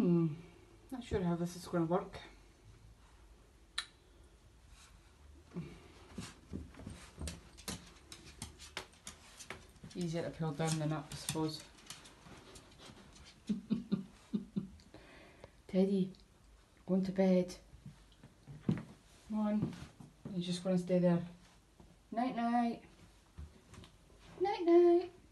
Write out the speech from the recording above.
Not sure how this is going to work. Easier to pull down than up, I suppose. Teddy, going to bed. Come on. He's just going to stay there. Night night. Night night.